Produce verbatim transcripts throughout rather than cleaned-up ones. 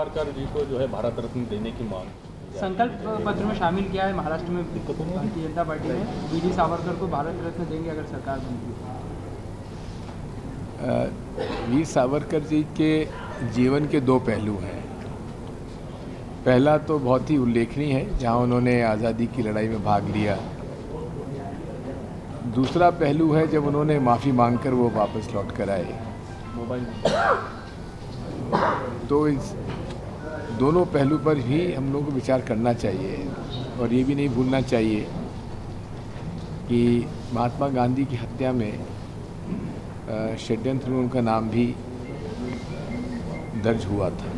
सावरकर जी को जो है भारत रत्न देने की मांग संकल्प पत्र में शामिल किया है महाराष्ट्र में भारतीय जनता पार्टी ने। वीर सावरकर को भारत रत्न देंगे अगर सरकार बनती है। वीर सावरकर जी के जीवन के दो पहलू हैं। पहला तो बहुत ही उल्लेखनीय है, जहां उन्होंने आज़ादी की लड़ाई में भाग लिया। दूसरा पहलू है जब उन्होंने माफ़ी मांगकर वो वापस लौट कर आए। मोबाइल तो इस दोनों पहलू पर भी हम लोगों को विचार करना चाहिए और ये भी नहीं भूलना चाहिए कि महात्मा गांधी की हत्या में षड्यंत्र में उनका नाम भी दर्ज हुआ था।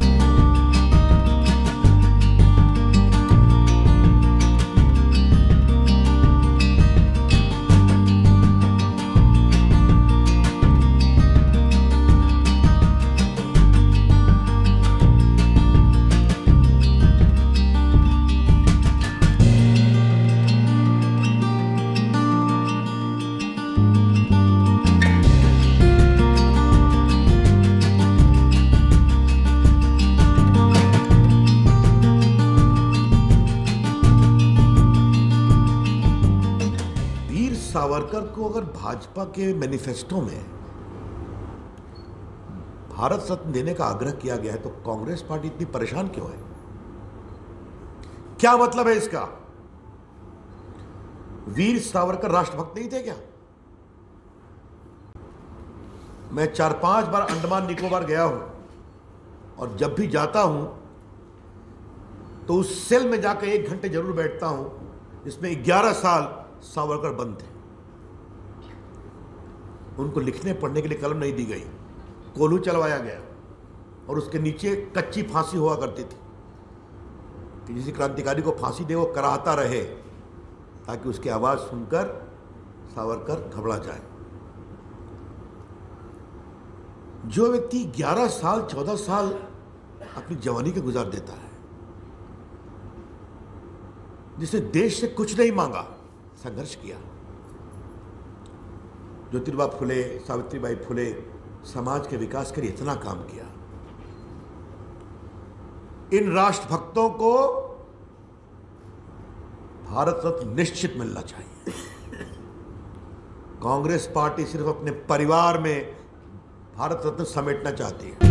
सावरकर को अगर भाजपा के मैनिफेस्टो में भारत रत्न देने का आग्रह किया गया है तो कांग्रेस पार्टी इतनी परेशान क्यों है? क्या मतलब है इसका? वीर सावरकर राष्ट्रभक्त नहीं थे क्या? मैं चार पांच बार अंडमान निकोबार गया हूं और जब भी जाता हूं तो उस सेल में जाकर एक घंटे जरूर बैठता हूं जिसमें ग्यारह साल सावरकर बंद थे। उनको लिखने पढ़ने के लिए कलम नहीं दी गई, कोल्हू चलवाया गया और उसके नीचे कच्ची फांसी हुआ करती थी कि किसी क्रांतिकारी को फांसी दे वो कराहता रहे ताकि उसकी आवाज सुनकर सावरकर घबरा जाए। जो व्यक्ति ग्यारह साल चौदह साल अपनी जवानी के गुजार देता है, जिसने देश से कुछ नहीं मांगा, संघर्ष किया, ज्योतिबा फुले, सावित्रीबाई फुले समाज के विकास के लिए इतना काम किया, इन राष्ट्रभक्तों को भारत रत्न निश्चित मिलना चाहिए। कांग्रेस पार्टी सिर्फ अपने परिवार में भारत रत्न समेटना चाहती है।